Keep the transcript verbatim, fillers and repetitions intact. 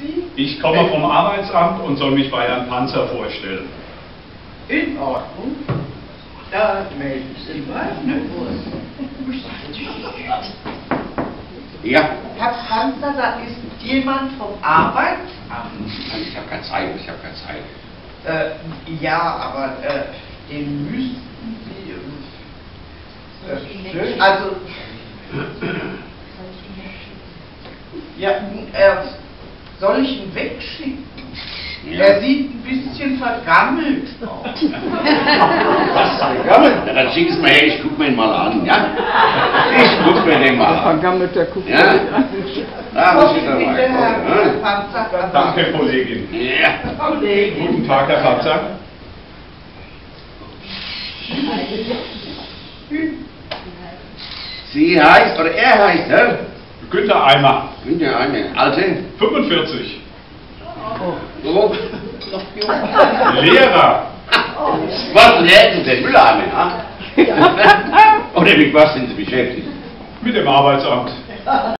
Sie? Ich komme vom Arbeitsamt und soll mich bei Herrn Panzer vorstellen. In Ordnung. Da melden Sie mal, ne? Ja. Herr Panzer, da ist jemand vom Arbeitsamt. Ich habe keine Zeit, ich habe keine Zeit. Äh, ja, aber äh, den müssten Sie. Äh, also. Ja, äh, soll ich ihn wegschicken? Ja. Er sieht ein bisschen vergammelt aus. Was? Vergammelt? Ja, dann schick es mal her, ich guck mir ihn mal an, ja? Ich guck mir den mal an. Vergammelt, der guckt Ja? Da muss ich Bitte, dabei. Herr Ja? Panzer. Danke, Kollegin. Ja. Kollege. Guten Tag, Herr Panzer. Sie heißt, oder er heißt, hä? Günther Eimer, Günther eine alte. fünfundvierzig. So. Lehrer. Was lernen Sie denn? Mülleimer, ja? Oder mit was sind Sie beschäftigt? Mit dem Arbeitsamt.